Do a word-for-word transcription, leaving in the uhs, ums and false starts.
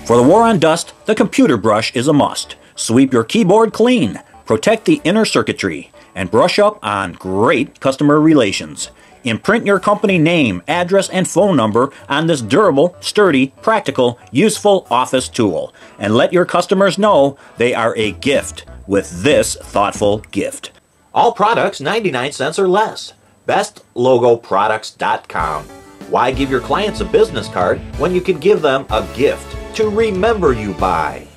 For the war on dust, the computer brush is a must. Sweep your keyboard clean, protect the inner circuitry, and brush up on great customer relations. Imprint your company name, address, and phone number on this durable, sturdy, practical, useful office tool. And let your customers know they are a gift with this thoughtful gift. All products ninety-nine cents or less. best logo products dot com. Why give your clients a business card when you can give them a gift to remember you by?